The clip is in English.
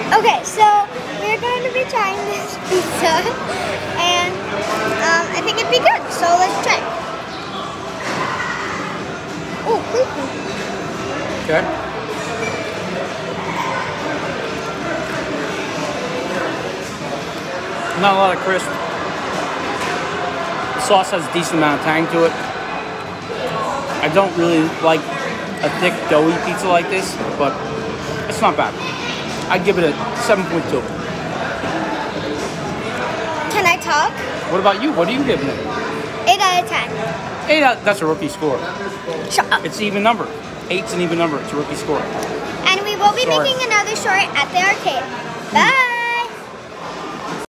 Okay, so we're going to be trying this pizza, and I think it'd be good. So let's try. Oh, creepy. Okay. Not a lot of crisp. The sauce has a decent amount of tang to it. I don't really like a thick, doughy pizza like this, but it's not bad. I'd give it a 7.2. Can I talk? What about you? What are you giving it? 8 out of 10. 8 out. That's a rookie score. Shut up. It's an even number. 8's an even number. It's a rookie score. And we will be making another short at the arcade. Bye.